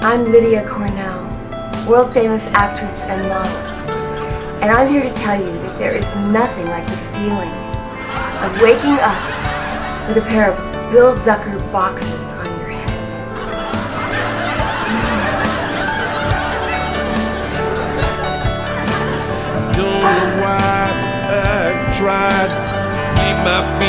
I'm Lydia Cornell, world-famous actress and model, and I'm here to tell you that there is nothing like the feeling of waking up with a pair of Bill Zucker boxers on your head. Don't know why I tried to keep my